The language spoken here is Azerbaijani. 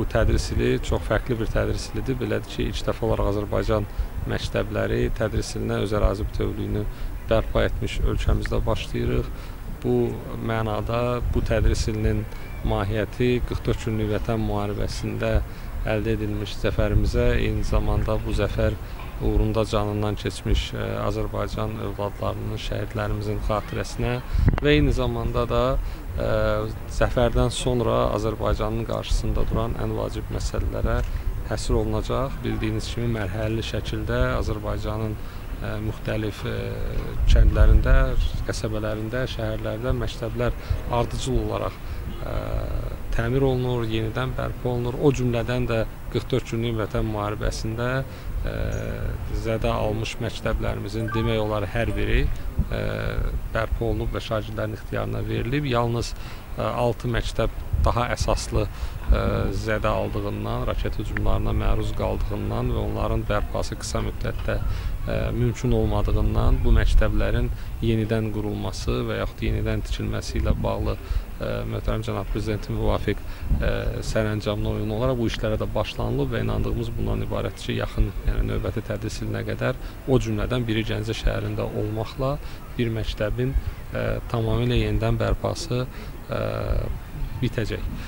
Bu tədris ili çox fərqli bir tədris ilidir. Belədir ki, ilk dəfə olaraq Azərbaycan məktəbləri tədris ilinə öz ərazi bütövlüyünü bərpa etmiş ölkəmizdə başlayırıq. Bu mənada bu tədris ilinin mahiyyəti 44 günlük vətən müharibəsində əldə edilmiş zəfərimizə, eyni zamanda bu zəfər uğrunda canından keçmiş Azərbaycan övladlarının, şəhidlərimizin xatirəsinə və eyni zamanda da zəfərdən sonra Azərbaycanın qarşısında duran ən vacib məsələlərə həsr olunacaq. Bildiyiniz kimi mərhələli şəkildə Azərbaycanın müxtəlif kəndlərində, qəsəbələrində, şəhərlərdə məktəblər ardıcıl olaraq təmir olunur, yenidən bərpa olunur. O cümlədən də 44 günlük vətən müharibəsində zədə almış məktəblərimizin demək olar hər biri bərpa olunub və şagirdlərin ixtiyarına verilib. Yalnız 6 məktəb daha əsaslı zədə aldığından, raket hücumlarına məruz qaldığından və onların bərpası qısa müddətdə mümkün olmadığından bu məktəblərin yenidən qurulması və yaxud yenidən tikilməsi ilə bağlı möhtərəm cənab prezidentin müvafiq sərəncamına uyğun olaraq bu işlərə də başlanılıb və inandığımız bundan ibarətdir ki, yaxın, yəni növbəti tədris ilinə qədər o cümlədən biri Gəncə şəhərində olmaqla bir məktəbin tamamilə yenidən bərpası bitəcək.